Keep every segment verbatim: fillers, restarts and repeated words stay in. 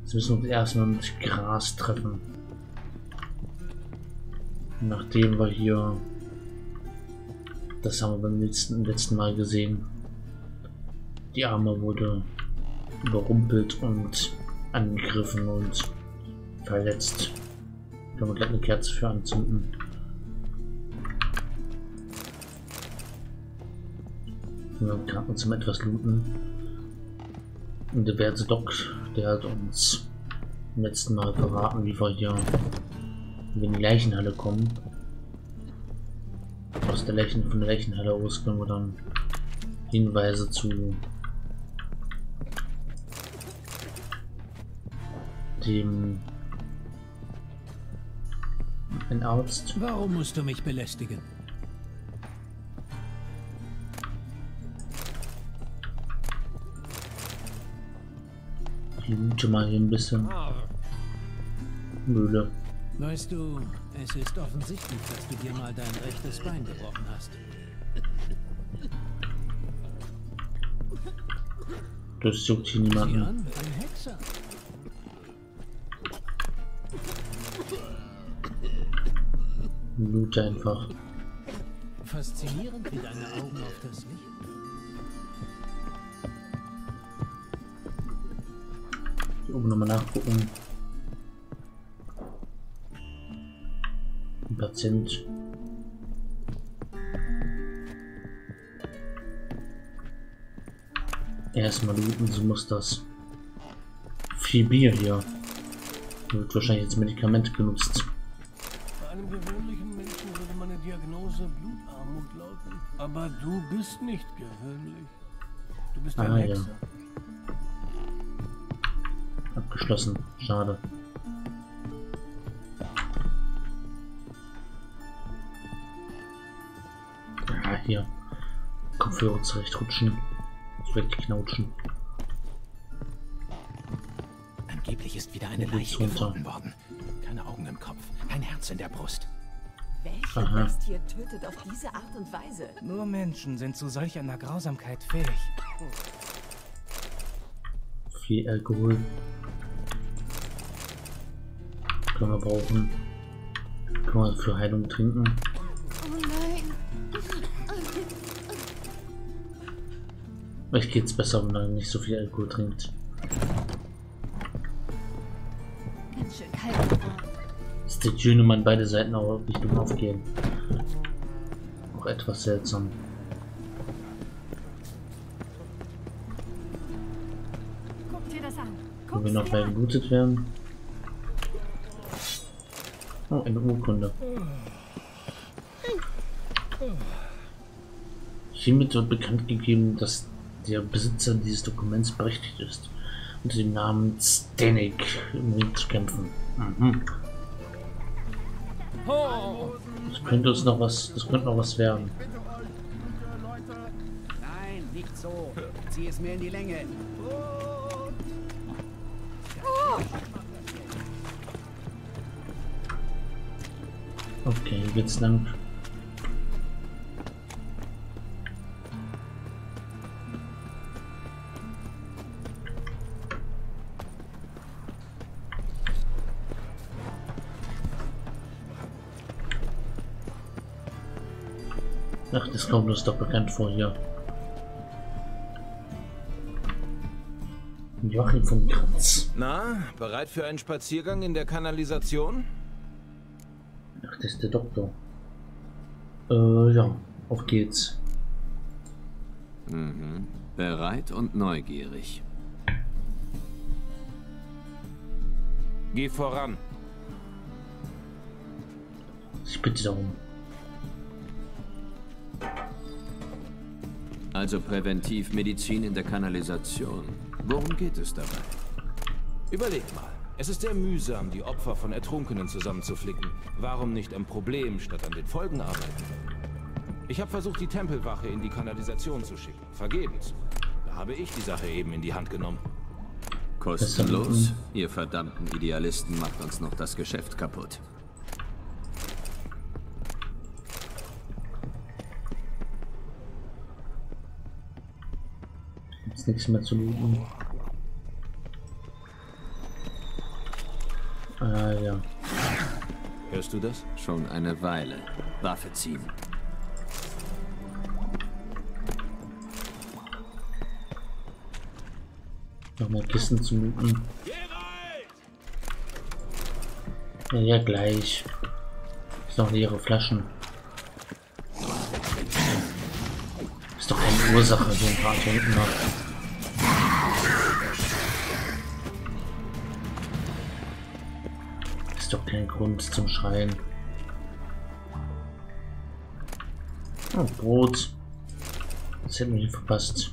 Jetzt müssen wir uns erstmal mit Gras treffen. Nachdem wir hier, das haben wir beim letzten, letzten Mal gesehen, die Arme wurde überrumpelt und angegriffen und verletzt. Können wir gleich eine Kerze für anzünden. Wir können uns mal etwas looten. Und der werte Doc, der hat uns beim letzten Mal verraten, wie wir hier wie wir in die Leichenhalle kommen. Aus der Leichen, von der Leichenhalle aus können wir dann Hinweise zu dem ein Arzt. Warum musst du mich belästigen? Ich loote mal hier ein bisschen. Mühle. Weißt du, es ist offensichtlich, dass du dir mal dein rechtes Bein gebrochen hast. Das juckt hier Sieh niemanden. an, ein Hexer. Loote einfach. Faszinierend, wie deine Augen auf das Licht. Hier oben nochmal nachgucken. Ein Patient. Erstmal looten, so muss das. Viel Bier hier. Wird wahrscheinlich als Medikament genutzt. Bei einem gewöhnlichen Menschen würde meine Diagnose Blutarmut lauten. Aber du bist nicht gewöhnlich. Du bist ein Ah, Hexer. ja. Abgeschlossen. Schade. Ah, hier. Kopfhörer zurechtrutschen. Wegknautschen. Angeblich ist wieder eine Jetzt Leiche runter. gefunden worden. Keine Augen im Kopf, kein Herz in der Brust. Welche Aha. Bestie tötet auf diese Art und Weise? Nur Menschen sind zu solch einer Grausamkeit fähig. Viel Alkohol. Können wir brauchen. Können wir für Heilung trinken. Oh nein. Euch geht's besser, wenn man nicht so viel Alkohol trinkt. Ganz schön kalt geworden. Ist die Tür nun an beide Seiten auch Richtung aufgehen. Auch etwas seltsam. Guck dir das an. Wenn Guck's wir noch dir mal an. geblutet werden. Oh, eine Urkunde. Hiermit wird bekannt gegeben, dass der Besitzer dieses Dokuments berechtigt ist, unter dem Namen Stanek im Ring zu kämpfen. Mhm. Das könnte uns noch was, das könnte noch was werden. Nein, nicht so. Zieh es mir in die Länge. Okay, hier geht's lang. Ach, das kommt uns doch bekannt vor hier. Joachim von Kranz. Na, bereit für einen Spaziergang in der Kanalisation? Ach, das ist der Doktor. Äh, ja, auf geht's. Mhm. Bereit und neugierig. Geh voran. Ich bitte darum. Also Präventivmedizin in der Kanalisation. Worum geht es dabei? Überleg mal. Es ist sehr mühsam, die Opfer von Ertrunkenen zusammenzuflicken. Warum nicht am Problem statt an den Folgen arbeiten? Ich habe versucht, die Tempelwache in die Kanalisation zu schicken. Vergebens. Da habe ich die Sache eben in die Hand genommen. Kostenlos? Ihr verdammten Idealisten macht uns noch das Geschäft kaputt. Ist nichts mehr zu looten. Äh, ja. Hörst du das? Schon eine Weile. Waffe ziehen. Nochmal Kisten zu looten. Ja, ja, gleich. Ist noch leere Flaschen. Ist doch keine Ursache, so ein paar hinten noch. Ist doch kein Grund zum Schreien. Oh, Brot. Das hätten wir nicht verpasst.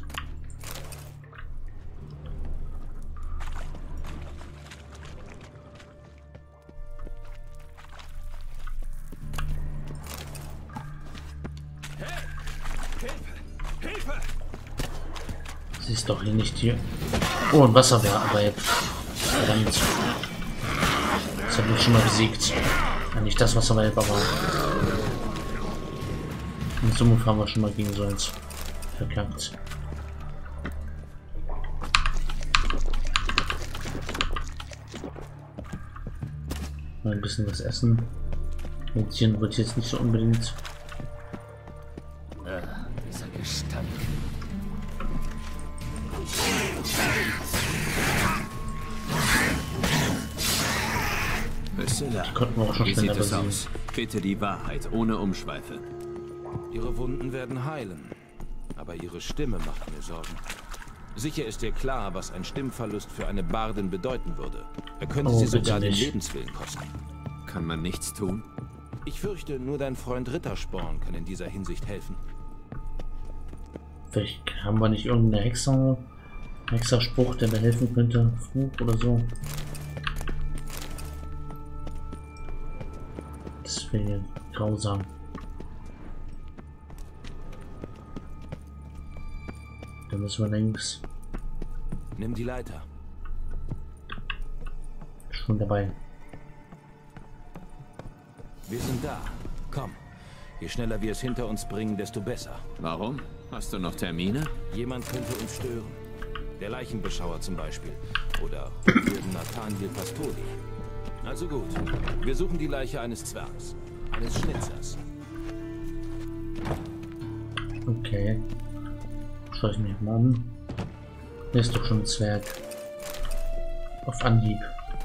Sie ist doch hier nicht hier. Oh, ein Wasserwehr, aber jetzt. Verdammt. Das habe ich schon mal besiegt. Ja, nicht das Wasserwehr, aber. In Summe haben wir schon mal gegen so eins verkackt. Mal ein bisschen was essen. Meditieren wird jetzt nicht so unbedingt. Dieser Gestank. Priscilla, Die konnten wir auch schon wie schneller sieht es besiegen. aus? Bitte die Wahrheit, ohne Umschweife. Ihre Wunden werden heilen. Aber ihre Stimme macht mir Sorgen. Sicher ist dir klar, was ein Stimmverlust für eine Bardin bedeuten würde. Er könnte Oh, sie bitte sogar den nicht. Lebenswillen kosten. Kann man nichts tun? Ich fürchte, nur dein Freund Rittersporn kann in dieser Hinsicht helfen. Vielleicht haben wir nicht irgendeinen Hexer, Hexerspruch, der da helfen könnte. Fluch oder so. Das wäre grausam. Da müssen wir links. Nimm die Leiter. Schon dabei. Wir sind da. Komm. Je schneller wir es hinter uns bringen, desto besser. Warum? Hast du noch Termine? Jemand könnte uns stören. Der Leichenbeschauer zum Beispiel. Oder Hofjürgen Nathaniel Pastoli. Also gut. Wir suchen die Leiche eines Zwergs. Eines Schnitzers. Okay. Schau ich mich mal an. Der ist doch schon ein Zwerg. Auf Anhieb.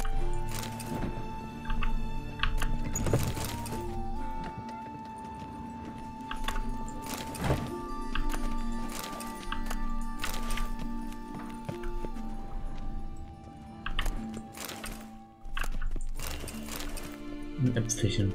Ein Äpfelchen.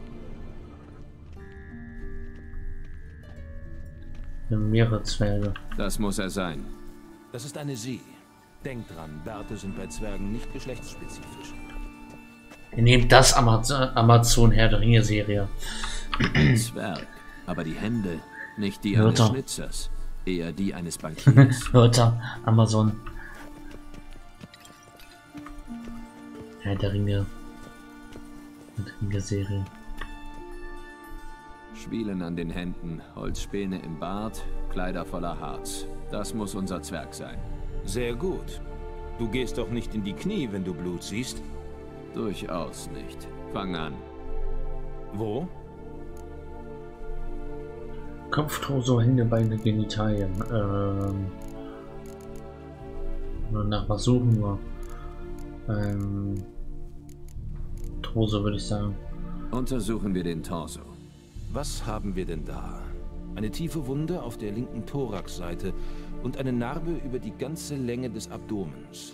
Wir haben mehrere Zwerge. Das muss er sein. Das ist eine Sie. Denkt dran, Bärte sind bei Zwergen nicht geschlechtsspezifisch. Wir nehmen das Amaz Amazon Herr der Ringe Serie. Zwerg. Aber die Hände, nicht die Hört eines er. Schnitzers, eher die eines Bankiers. Wörter Amazon. Herr der Ringe. Und Ringe Serie. Schwielen an den Händen, Holzspäne im Bart, Kleider voller Harz. Das muss unser Zwerg sein. Sehr gut. Du gehst doch nicht in die Knie, wenn du Blut siehst. Durchaus nicht. Fang an. Wo? Kopf, Torso, Hände, Beine, Genitalien. Ähm. Nur nach was suchen wir? Ähm. Torso würde ich sagen. Untersuchen wir den Torso. Was haben wir denn da? Eine tiefe Wunde auf der linken Thoraxseite und eine Narbe über die ganze Länge des Abdomens.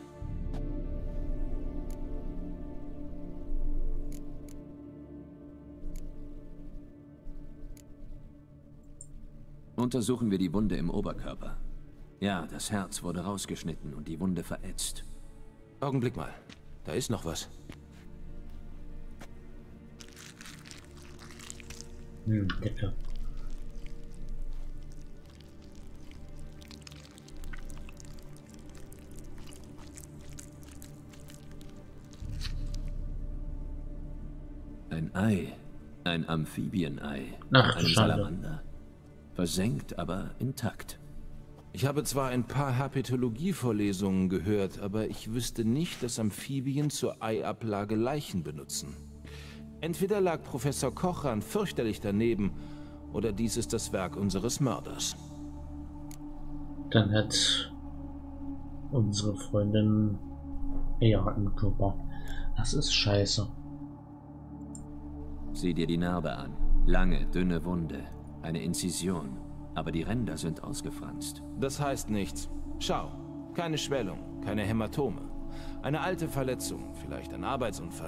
Untersuchen wir die Wunde im Oberkörper. Ja, das Herz wurde rausgeschnitten und die Wunde verätzt. Augenblick mal. Da ist noch was. Hm, Decke. Ein Ei. Ein Amphibienei. Ach, Ein schade. Salamander. Versenkt, aber intakt. Ich habe zwar ein paar Herpetologie-Vorlesungen gehört, aber ich wüsste nicht, dass Amphibien zur Eiablage Leichen benutzen. Entweder lag Professor Kochran fürchterlich daneben, oder dies ist das Werk unseres Mörders. Dann hat unsere Freundin eher einen Körper. Das ist scheiße. Sieh dir die Narbe an. Lange, dünne Wunde. Eine Inzision. Aber die Ränder sind ausgefranst. Das heißt nichts. Schau, keine Schwellung, keine Hämatome. Eine alte Verletzung, vielleicht ein Arbeitsunfall.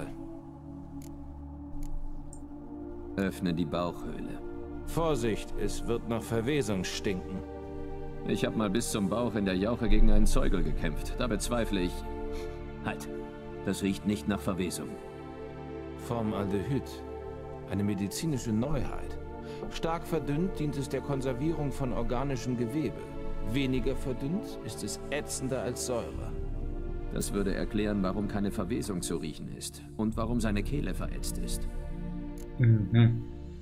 Öffne die Bauchhöhle. Vorsicht, es wird nach Verwesung stinken. Ich habe mal bis zum Bauch in der Jauche gegen einen Zeugel gekämpft. Da bezweifle ich... Halt, das riecht nicht nach Verwesung. Formaldehyd. Eine medizinische Neuheit. Stark verdünnt dient es der Konservierung von organischem Gewebe. Weniger verdünnt ist es ätzender als Säure. Das würde erklären, warum keine Verwesung zu riechen ist. Und warum seine Kehle verätzt ist. Mhm.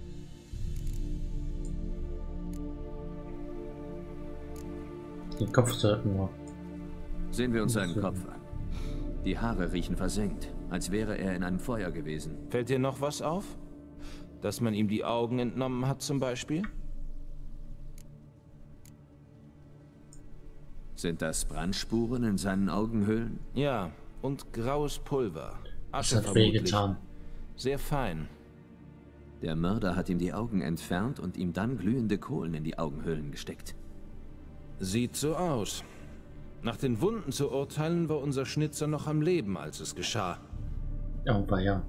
Den Kopf sollten wir. Sehen wir uns seinen Kopf an. Die Haare riechen versenkt, als wäre er in einem Feuer gewesen. Fällt dir noch was auf? Dass man ihm die Augen entnommen hat zum Beispiel? Sind das Brandspuren in seinen Augenhöhlen? Ja, und graues Pulver. Das Asche hat vermutlich. wehgetan. Sehr fein. Der Mörder hat ihm die Augen entfernt und ihm dann glühende Kohlen in die Augenhöhlen gesteckt. Sieht so aus. Nach den Wunden zu urteilen, war unser Schnitzer noch am Leben, als es geschah. Oh, war ja.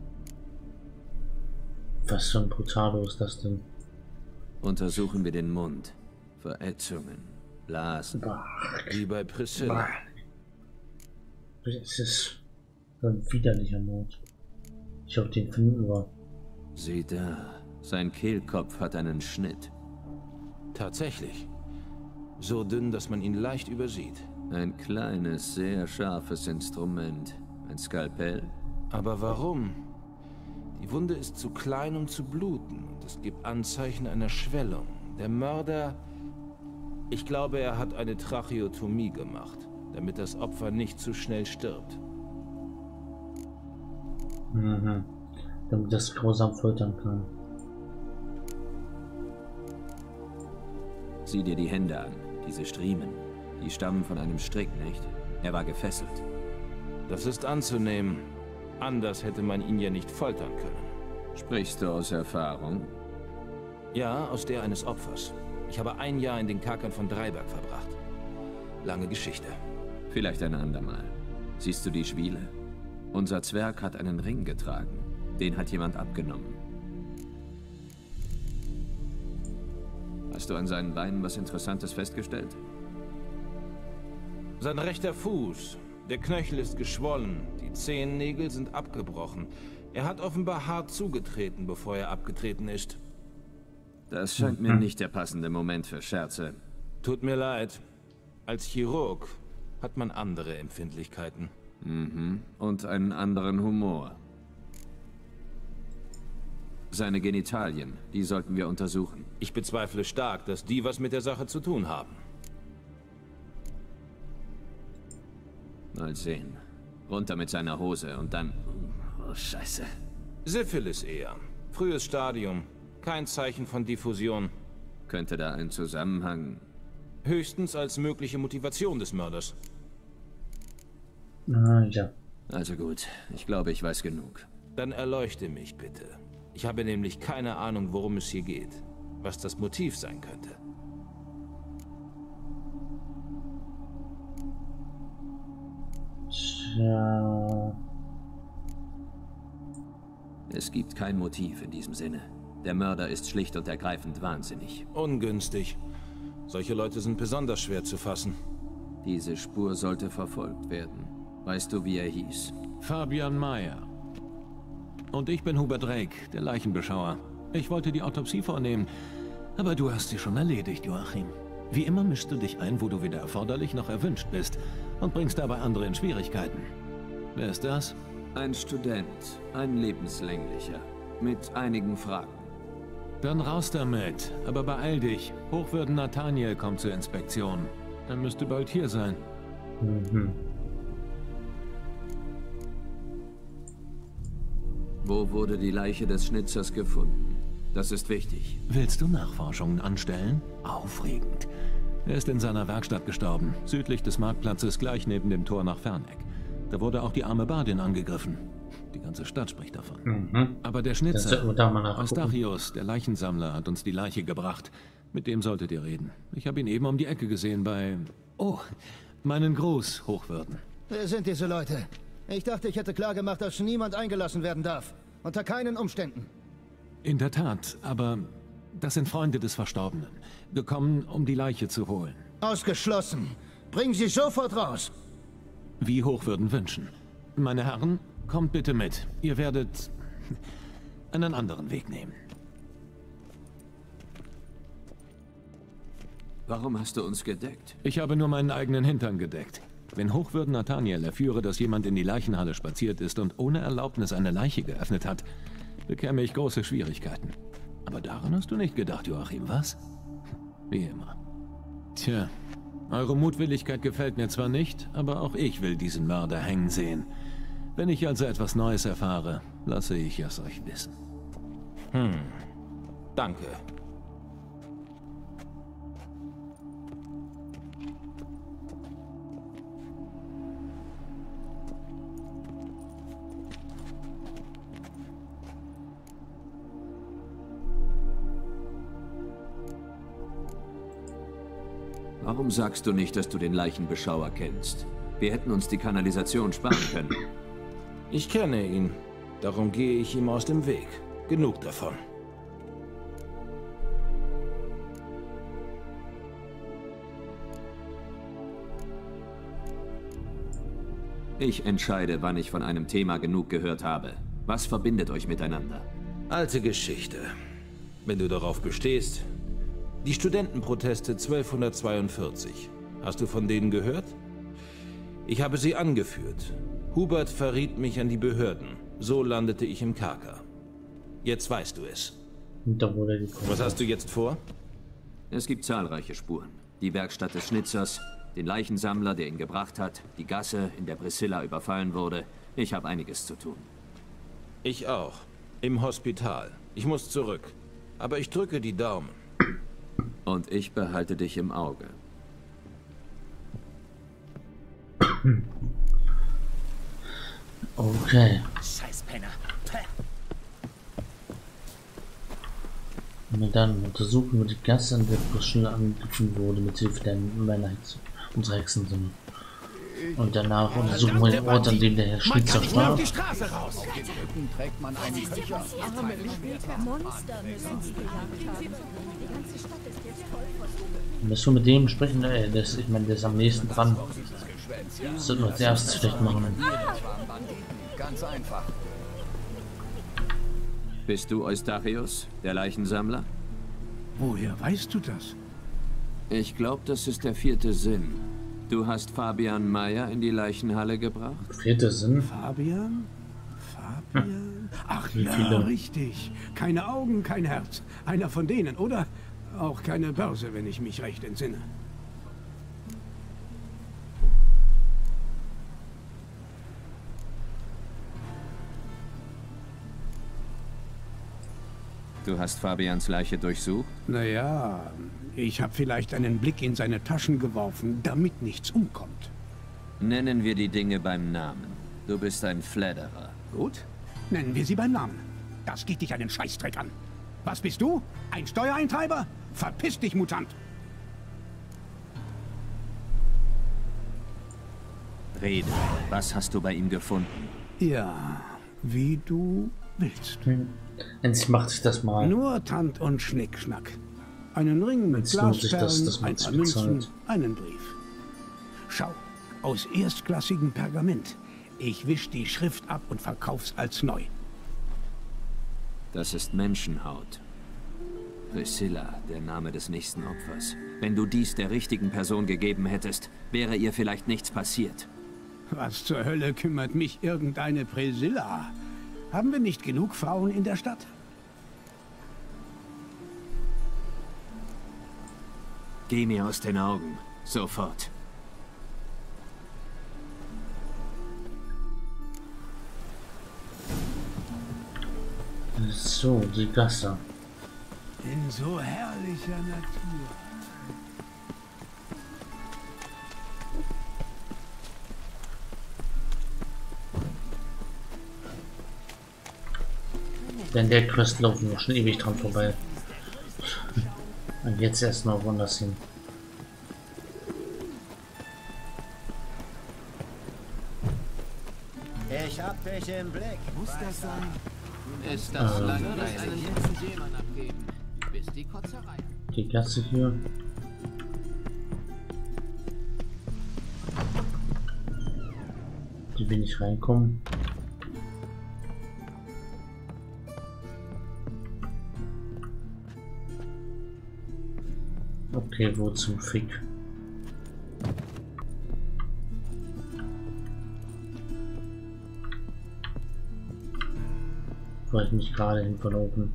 Was für ein Brutalo ist das denn? Untersuchen wir den Mund. Verätzungen, Blasen. Bah. Wie bei Priscilla. Bah. Das ist so ein widerlicher Mord. Ich hoffe, den finden wir. Sieh da, sein Kehlkopf hat einen Schnitt. Tatsächlich. So dünn, dass man ihn leicht übersieht. Ein kleines, sehr scharfes Instrument. Ein Skalpell. Aber warum? Die Wunde ist zu klein, um zu bluten. Und es gibt Anzeichen einer Schwellung. Der Mörder... Ich glaube, er hat eine Tracheotomie gemacht, damit das Opfer nicht zu schnell stirbt. Mhm. Damit das grausam foltern kann. Sieh dir die Hände an. Diese Striemen. Die stammen von einem Strick, nicht? Er war gefesselt. Das ist anzunehmen. Anders hätte man ihn ja nicht foltern können. Sprichst du aus Erfahrung? Ja, aus der eines Opfers. Ich habe ein Jahr in den Kerkern von Dreiberg verbracht. Lange Geschichte. Vielleicht ein andermal. Siehst du die Schwiele? Unser Zwerg hat einen Ring getragen. Den hat jemand abgenommen. Hast du an seinen Beinen was Interessantes festgestellt? Sein rechter Fuß. Der Knöchel ist geschwollen. Die Zehennägel sind abgebrochen. Er hat offenbar hart zugetreten, bevor er abgetreten ist. Das scheint mir nicht der passende Moment für Scherze. Tut mir leid. Als Chirurg hat man andere Empfindlichkeiten. Mhm. Und einen anderen Humor. Seine Genitalien, die sollten wir untersuchen. Ich bezweifle stark, dass die was mit der Sache zu tun haben. Mal sehen. Runter mit seiner Hose und dann... Oh, Scheiße. Syphilis eher. Frühes Stadium. Kein Zeichen von Diffusion. Könnte da ein Zusammenhang... Höchstens als mögliche Motivation des Mörders. Ah, ja. Also gut, ich glaube, ich weiß genug. Dann erleuchte mich bitte. Ich habe nämlich keine Ahnung, worum es hier geht. Was das Motiv sein könnte. Tja. Es gibt kein Motiv in diesem Sinne. Der Mörder ist schlicht und ergreifend wahnsinnig. Ungünstig. Solche Leute sind besonders schwer zu fassen. Diese Spur sollte verfolgt werden. Weißt du, wie er hieß? Fabian Meyer. Und ich bin Hubert Drake, der Leichenbeschauer. Ich wollte die Autopsie vornehmen, aber du hast sie schon erledigt, Joachim. Wie immer mischst du dich ein, wo du weder erforderlich noch erwünscht bist und bringst dabei andere in Schwierigkeiten. Wer ist das? Ein Student, ein lebenslänglicher, mit einigen Fragen. Dann raus damit. Aber beeil dich. Hochwürden Nathaniel kommt zur Inspektion. Er müsste bald hier sein. Mhm. Wo wurde die Leiche des Schnitzers gefunden? Das ist wichtig. Willst du Nachforschungen anstellen? Aufregend. Er ist in seiner Werkstatt gestorben, südlich des Marktplatzes, gleich neben dem Tor nach Ferneck. Da wurde auch die arme Bardin angegriffen. Die ganze Stadt spricht davon. Mhm. Aber der Schnitzer, Eustachius, der Leichensammler, hat uns die Leiche gebracht. Mit dem solltet ihr reden. Ich habe ihn eben um die Ecke gesehen bei... Oh, meinen Gruß, Hochwürden. Wer sind diese Leute? Ich dachte, ich hätte klargemacht, dass niemand eingelassen werden darf. Unter keinen Umständen. In der Tat, aber das sind Freunde des Verstorbenen. Gekommen, um die Leiche zu holen. Ausgeschlossen. Bring sie sofort raus. Wie Hochwürden wünschen. Meine Herren, kommt bitte mit. Ihr werdet einen anderen Weg nehmen. Warum hast du uns gedeckt? Ich habe nur meinen eigenen Hintern gedeckt. Wenn Hochwürden Nathaniel erführe, dass jemand in die Leichenhalle spaziert ist und ohne Erlaubnis eine Leiche geöffnet hat, bekäme ich große Schwierigkeiten. Aber daran hast du nicht gedacht, Joachim, was? Wie immer. Tja, eure Mutwilligkeit gefällt mir zwar nicht, aber auch ich will diesen Mörder hängen sehen. Wenn ich also etwas Neues erfahre, lasse ich es euch wissen. Hm, danke. Warum sagst du nicht, dass du den Leichenbeschauer kennst? Wir hätten uns die Kanalisation sparen können. Ich kenne ihn. Darum gehe ich ihm aus dem Weg. Genug davon. Ich entscheide, wann ich von einem Thema genug gehört habe. Was verbindet euch miteinander? Alte Geschichte. Wenn du darauf bestehst. Die Studentenproteste zwölfhundertzweiundvierzig. Hast du von denen gehört? Ich habe sie angeführt. Hubert verriet mich an die Behörden. So landete ich im Kerker. Jetzt weißt du es. Was hast du jetzt vor? Es gibt zahlreiche Spuren. Die Werkstatt des Schnitzers, den Leichensammler, der ihn gebracht hat, die Gasse, in der Priscilla überfallen wurde. Ich habe einiges zu tun. Ich auch. Im Hospital. Ich muss zurück. Aber ich drücke die Daumen. Und ich behalte dich im Auge. Okay. Scheiß Penner. Und dann untersuchen wir die Gasse, an der Priscilla angegriffen wurde, mit Hilfe der Männer unserer Hexensinne. Und danach untersuchen wir den Ort, an dem der Herr Schnitzer starb. Trägt man einen Köcher. Monster müssen sie gejagt haben. Die ganze Stadt ist jetzt voll von... Müssen wir mit dem sprechen? Ey, das, ich meine, der ist am nächsten dran. Das sollten wir als erstes vielleicht machen. Ganz einfach. Bist du Eustachius, der Leichensammler? Woher weißt du das? Ich glaube, das ist der vierte Sinn. Du hast Fabian Meyer in die Leichenhalle gebracht? Vierte Sinn? Fabian? Fabian? Ach Wie ja, viele? richtig. Keine Augen, kein Herz. Einer von denen, oder? Auch keine Börse, wenn ich mich recht entsinne. Du hast Fabians Leiche durchsucht? Naja, ich habe vielleicht einen Blick in seine Taschen geworfen, damit nichts umkommt. Nennen wir die Dinge beim Namen. Du bist ein Fledderer. Gut, nennen wir sie beim Namen. Das geht dich einen Scheißdreck an. Was bist du? Ein Steuereintreiber? Verpiss dich, Mutant! Rede. Was hast du bei ihm gefunden? Ja, wie du willst. Hm. Endlich macht sich das mal. Nur Tant und Schnickschnack. Einen Ring mit Jetzt lohnt sich das, Glasperlen, dass man ein paar sich Münzen, bezahlt. einen Brief. Schau, aus erstklassigem Pergament. Ich wisch die Schrift ab und verkauf's als neu. Das ist Menschenhaut. Priscilla, der Name des nächsten Opfers. Wenn du dies der richtigen Person gegeben hättest, wäre ihr vielleicht nichts passiert. Was zur Hölle kümmert mich irgendeine Priscilla? Haben wir nicht genug Frauen in der Stadt? Geh mir aus den Augen. Sofort. So, die Gasse. In so herrlicher Natur. Denn der Quest laufen wir schon ewig dran vorbei. Und jetzt erst noch woanders hin. Ich hab dich im Blick. Muss das sein? Ist das Ähm. lange einen guten Seemann abgeben, bis die Kotzerei. Die Gasse hier. Die will nicht reinkommen. Okay, wo zum Fick? War ich nicht gerade hin von oben?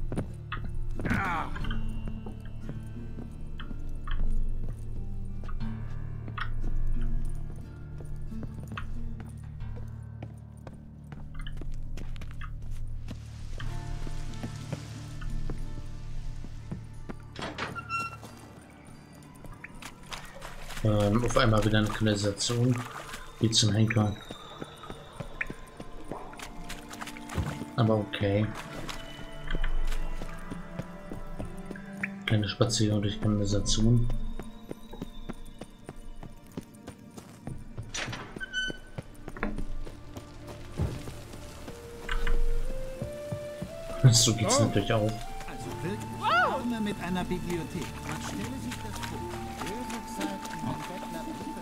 Ähm, auf einmal wieder eine Kanalisation. Wie zum Henker. Aber okay. Kleine Spaziergang durch Kanalisation. So geht's natürlich auch. Also willkommen mit einer Bibliothek. Man stelle sich das vor. Böse Zeiten und Bettler Briefe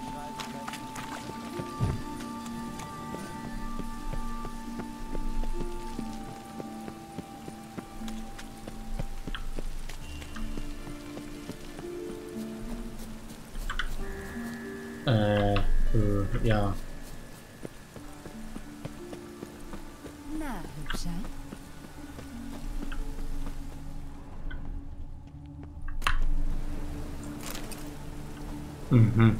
schreiben. Äh, äh, ja. Na, Hübscher. Mhm.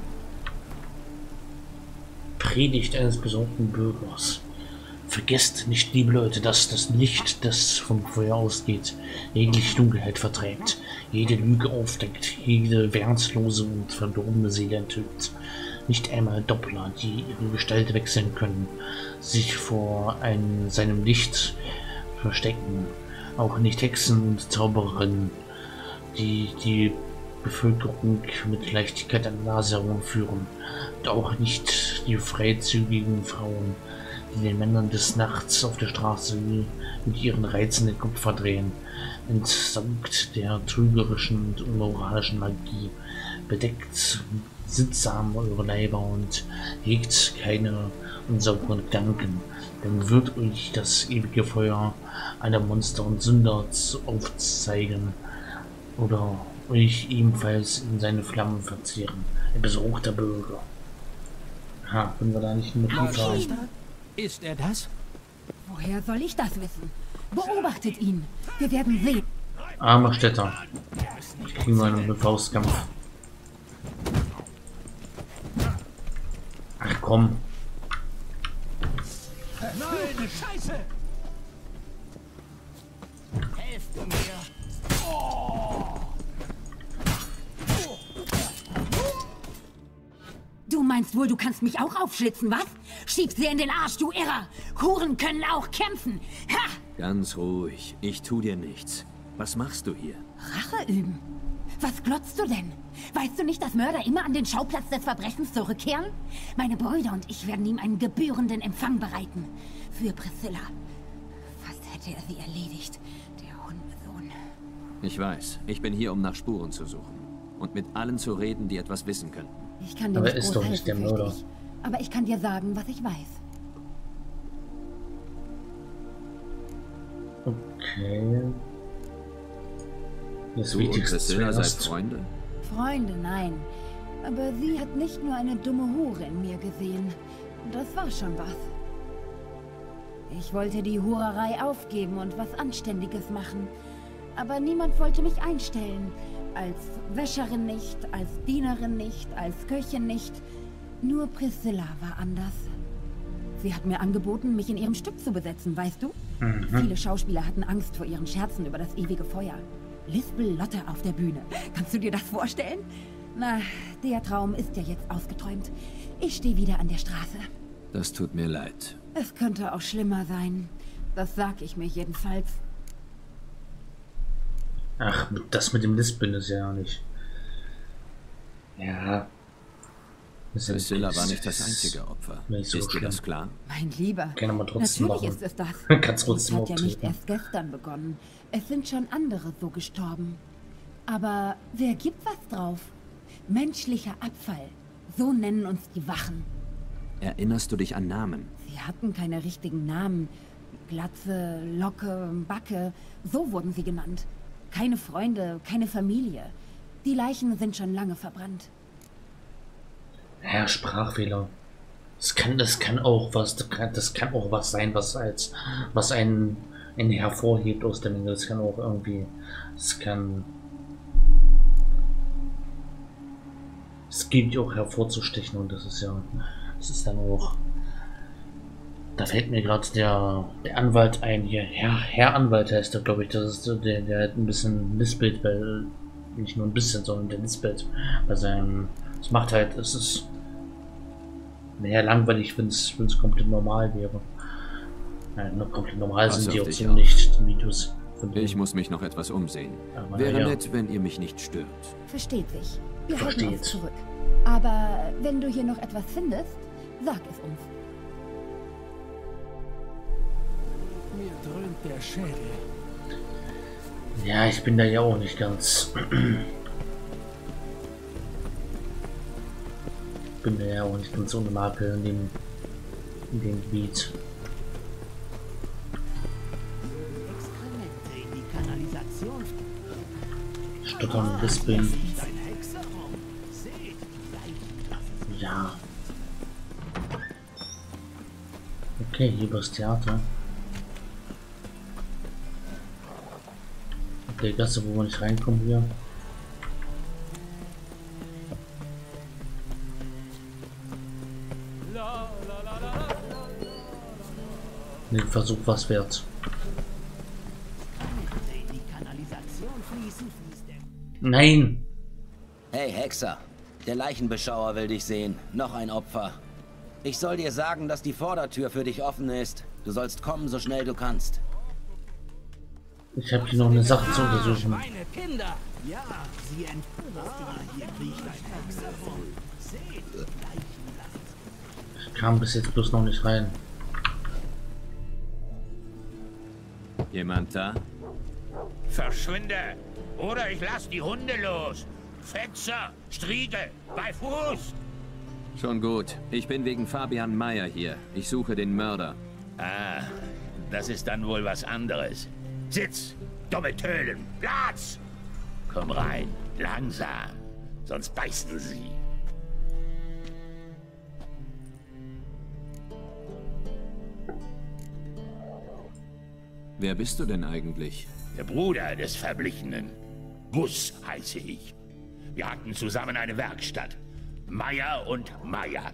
Predigt eines besorgten Bürgers. Vergesst nicht, liebe Leute, dass das Licht, das vom Feuer ausgeht, jegliche Dunkelheit verträgt, jede Lüge aufdeckt, jede wertlose und verdorbene Seele enthüllt. Nicht einmal Doppler, die ihre Gestalt wechseln können, sich vor ein, seinem Licht verstecken. Auch nicht Hexen und Zaubererinnen, die die Bevölkerung mit Leichtigkeit an der Nase herumführen. Und auch nicht die freizügigen Frauen, die den Männern des Nachts auf der Straße mit ihren Reizen den Kopf verdrehen. Entsaugt der trügerischen und unmoralischen Magie, bedeckt sittsam eure Leiber und hegt keine unsauberen Gedanken, dann wird euch das ewige Feuer einer Monster und Sünder aufzeigen oder euch ebenfalls in seine Flammen verzehren. Ein besorgter Bürger. Ha, können wir da nicht ein Motiv haben? Ist er das? Woher soll ich das wissen? Beobachtet ihn. Wir werden sehen. Armer Städter. Ich kriege mal einen Faustkampf. Ach komm. Nein, Scheiße! Helft mir! Oh. Du meinst wohl, du kannst mich auch aufschlitzen, was? Schieb sie in den Arsch, du Irrer! Huren können auch kämpfen! Ha! Ganz ruhig. Ich tu dir nichts. Was machst du hier? Rache üben? Was glotzt du denn? Weißt du nicht, dass Mörder immer an den Schauplatz des Verbrechens zurückkehren? Meine Brüder und ich werden ihm einen gebührenden Empfang bereiten. Für Priscilla. Fast hätte er sie erledigt, der Hundesohn. Ich weiß. Ich bin hier, um nach Spuren zu suchen. Und mit allen zu reden, die etwas wissen könnten. Ich kann dir Aber nicht ist groß doch helfen, nicht der fürchte Mörder. ich. Aber ich kann dir sagen, was ich weiß. Okay. Das Du und Wichtigste Priscilla seid zuerst. Freunde? Freunde, nein. Aber sie hat nicht nur eine dumme Hure in mir gesehen. Das war schon was. Ich wollte die Hurerei aufgeben und was Anständiges machen. Aber niemand wollte mich einstellen. Als Wäscherin nicht, als Dienerin nicht, als Köchin nicht. Nur Priscilla war anders. Sie hat mir angeboten, mich in ihrem Stück zu besetzen, weißt du? Mhm. Viele Schauspieler hatten Angst vor ihren Scherzen über das ewige Feuer. Lispel Lotte auf der Bühne. Kannst du dir das vorstellen? Na, der Traum ist ja jetzt ausgeträumt. Ich stehe wieder an der Straße. Das tut mir leid. Es könnte auch schlimmer sein. Das sag ich mir jedenfalls. Ach, das mit dem Lispeln ist ja nicht. Ja. Priscilla war nicht das einzige Opfer. So ist dir das klar? Mein Lieber, kann man trotzdem natürlich machen. ist es das. Kannst trotzdem es hat ja nicht auftreten. erst gestern begonnen. Es sind schon andere so gestorben. Aber wer gibt was drauf? Menschlicher Abfall. So nennen uns die Wachen. Erinnerst du dich an Namen? Sie hatten keine richtigen Namen. Glatze, Locke, Backe, so wurden sie genannt. Keine Freunde, keine Familie. Die Leichen sind schon lange verbrannt. Ja, Sprachfehler. Das kann, das kann auch was, das kann, das kann auch was sein, was als, was einen, einen hervorhebt aus der Menge. Das kann auch irgendwie, es kann, es gilt ja auch hervorzustechen und das ist ja, das ist dann auch, da fällt mir gerade der, der Anwalt ein hier, Herr, Herr Anwalt heißt der, glaube ich, das ist der, der halt ein bisschen lispelt, weil, nicht nur ein bisschen, sondern der lispelt bei seinem, es macht halt, es ist naja, langweilig, wenn es komplett normal wäre. Nein, noch komplett normal Pass sind die auf auch dich so auf. nicht, die Videos. Von Ich muss mich noch etwas umsehen. Aber Wäre ja. nett, wenn ihr mich nicht stört. Versteht sich. Wir halten Versteht. uns zurück. Aber wenn du hier noch etwas findest, sag es uns. Mir dröhnt der Schädel. Ja, ich bin da ja auch nicht ganz. bin da ja auch nicht ganz ohne Makel in dem, in dem Gebiet. Stottern, Lispeln. Ja. Okay, hier übers Theater. Der Gasse, wo wir nicht reinkommen hier. Den Versuch was wert. Nein! Hey Hexer, der Leichenbeschauer will dich sehen. Noch ein Opfer. Ich soll dir sagen, dass die Vordertür für dich offen ist. Du sollst kommen, so schnell du kannst. Ich habe hier noch eine Sache zu untersuchen. Meine Kinder! Ja, sie entkommen. Hier kriecht ein Hexer rum. Seht, Ich kam bis jetzt bloß noch nicht rein. Jemand da? Verschwinde! Oder ich lass die Hunde los! Fetzer! Striegel! Bei Fuß! Schon gut. Ich bin wegen Fabian Meyer hier. Ich suche den Mörder. Ah, das ist dann wohl was anderes. Sitz! Dumme Tölen! Platz! Komm rein, langsam, sonst beißen sie. Wer bist du denn eigentlich? Der Bruder des Verblichenen. Gus heiße ich. Wir hatten zusammen eine Werkstatt. Meyer und Meyer.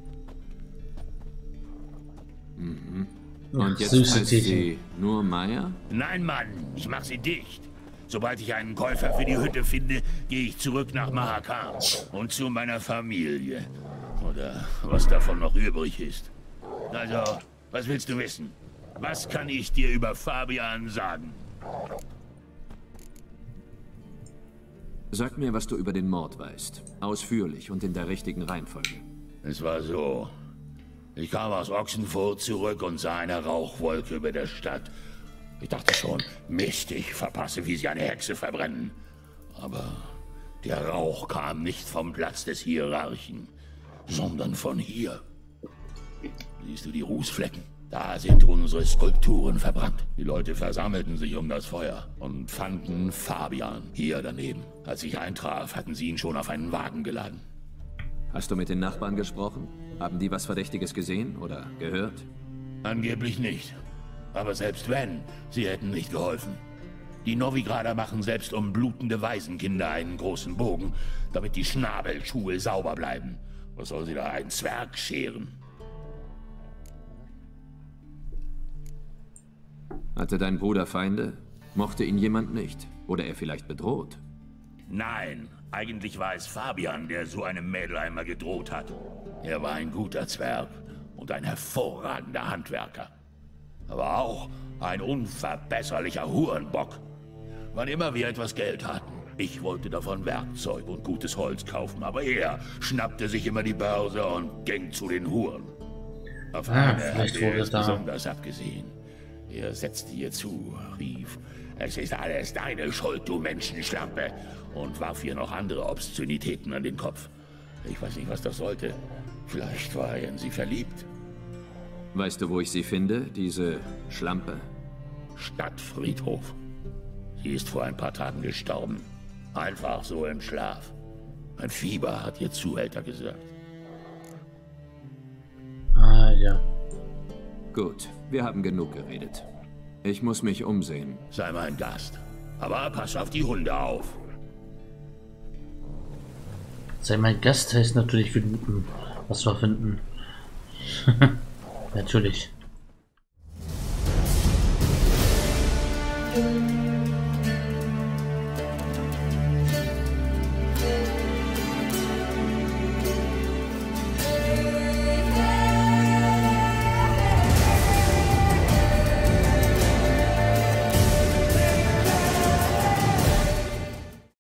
Mhm. Und Ach, jetzt süße heißt Tierchen. sie nur Meyer? Nein, Mann, ich mach sie dicht. Sobald ich einen Käufer für die Hütte finde, gehe ich zurück nach Mahakam und zu meiner Familie. Oder was davon noch übrig ist. Also, was willst du wissen? Was kann ich dir über Fabian sagen? Sag mir, was du über den Mord weißt. Ausführlich und in der richtigen Reihenfolge. Es war so. Ich kam aus Ochsenfurt zurück und sah eine Rauchwolke über der Stadt. Ich dachte schon, Mist, ich verpasse, wie sie eine Hexe verbrennen. Aber der Rauch kam nicht vom Platz des Hierarchen, sondern von hier. Siehst du die Rußflecken? Da sind unsere Skulpturen verbrannt. Die Leute versammelten sich um das Feuer und fanden Fabian hier daneben. Als ich eintraf, hatten sie ihn schon auf einen Wagen geladen. Hast du mit den Nachbarn gesprochen? Haben die was Verdächtiges gesehen oder gehört? Angeblich nicht. Aber selbst wenn, sie hätten nicht geholfen. Die Novigrader machen selbst um blutende Waisenkinder einen großen Bogen, damit die Schnabelschuhe sauber bleiben. Was soll sie da, ein Zwerg scheren? Hatte dein Bruder Feinde? Mochte ihn jemand nicht? Oder er vielleicht bedroht? Nein, eigentlich war es Fabian, der so einem Mädel einmal gedroht hat. Er war ein guter Zwerg und ein hervorragender Handwerker. Aber auch ein unverbesserlicher Hurenbock. Wann immer wir etwas Geld hatten, ich wollte davon Werkzeug und gutes Holz kaufen, aber er schnappte sich immer die Börse und ging zu den Huren. Auf ah, eine hat er es da. besonders abgesehen. Er setzte ihr zu, rief, es ist alles deine Schuld, du Menschenschlampe, und warf ihr noch andere Obszönitäten an den Kopf. Ich weiß nicht, was das sollte. Vielleicht war er in sie verliebt. Weißt du, wo ich sie finde, diese Schlampe? Stadtfriedhof. Sie ist vor ein paar Tagen gestorben. Einfach so im Schlaf. Ein Fieber, hat ihr Zuhälter gesagt. Ah, ja. Gut, wir haben genug geredet. Ich muss mich umsehen. Sei mein Gast. Aber pass auf die Hunde auf. Sei mein Gast heißt natürlich für Guten, was wir finden. Natürlich.